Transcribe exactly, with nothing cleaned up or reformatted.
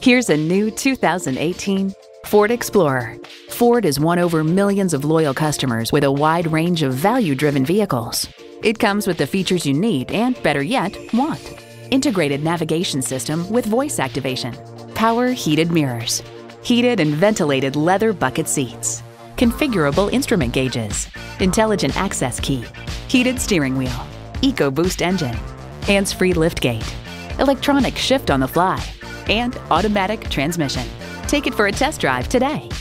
Here's a new two thousand eighteen Ford Explorer. Ford has won over millions of loyal customers with a wide range of value-driven vehicles. It comes with the features you need and, better yet, want. Integrated navigation system with voice activation, power heated mirrors, heated and ventilated leather bucket seats, configurable instrument gauges, intelligent access key, heated steering wheel, EcoBoost engine, hands-free liftgate, electronic shift on the fly, and automatic transmission. Take it for a test drive today.